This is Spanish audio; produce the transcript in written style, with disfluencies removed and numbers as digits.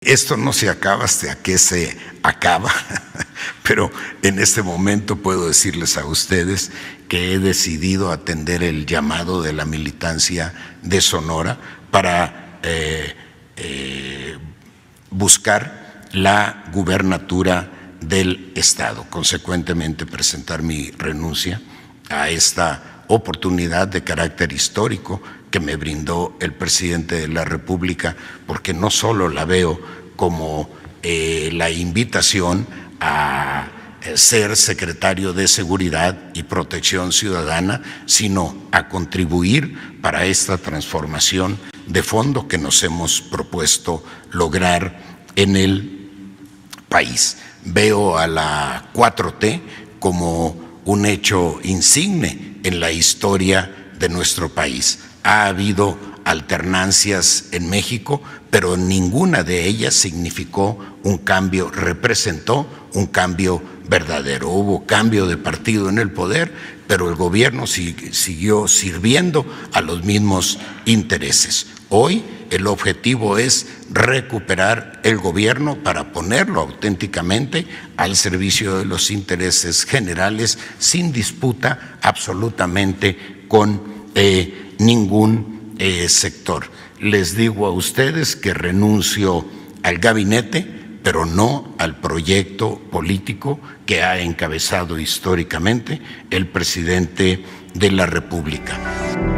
Esto no se acaba hasta que se acaba, pero en este momento puedo decirles a ustedes que he decidido atender el llamado de la militancia de Sonora para buscar la gubernatura del Estado. Consecuentemente, presentar mi renuncia a esta oportunidad de carácter histórico que me brindó el presidente de la República, porque no solo la veo como la invitación a ser secretario de Seguridad y Protección Ciudadana, sino a contribuir para esta transformación de fondo que nos hemos propuesto lograr en el país. Veo a la 4T como un hecho insigne en la historia de nuestro país. Ha habido alternancias en México, pero ninguna de ellas significó un cambio, representó un cambio verdadero. Hubo cambio de partido en el poder, pero el gobierno siguió sirviendo a los mismos intereses. Hoy el objetivo es recuperar el gobierno para ponerlo auténticamente al servicio de los intereses generales, sin disputa absolutamente con ningún sector. Les digo a ustedes que renuncio al gabinete, pero no al proyecto político que ha encabezado históricamente el presidente de la República.